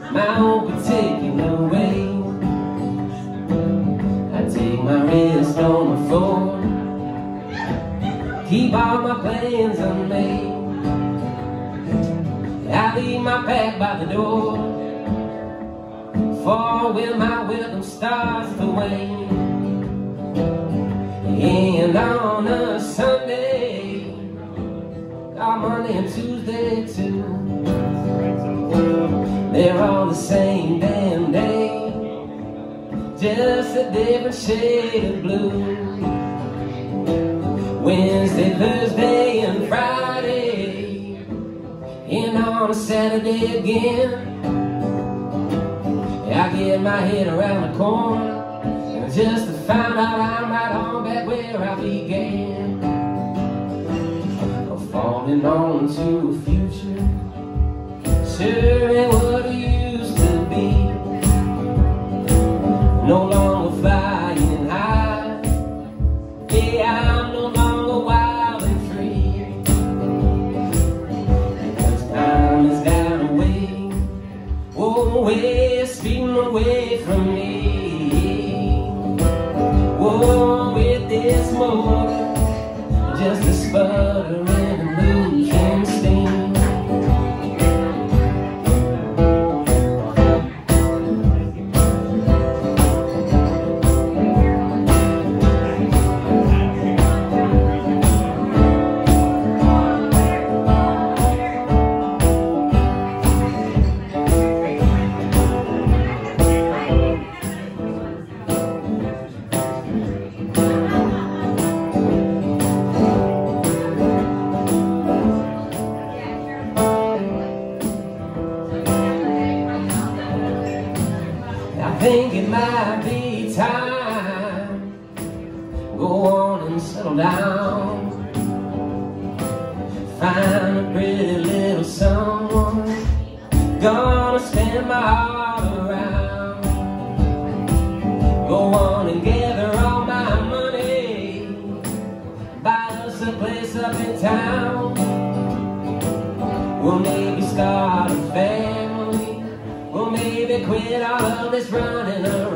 my own particular way. I take my rest on the floor, keep all my plans unmade. I leave my pack by the door for when my welcome starts to wane. And on a Sunday, on Monday and Tuesday too, they're all the same damn day, just a different shade of blue. Wednesday, Thursday and Friday, and on a Saturday again, I get my head around the corner just to find out I'm right on back where I began. I'm falling on to a future sure ain't what it used to be. No longer flying high, yeah, I'm no longer wild and free. Because time has got away, oh, away, speeding away from me. Whoa, with this motor, just a sputter and a losing steam. I think it might be time, go on and settle down, find a pretty little someone, gonna spend my heart around. Go on and gather all my money, buy us a place up in town. We'll maybe start a family, or maybe quit all of this running around.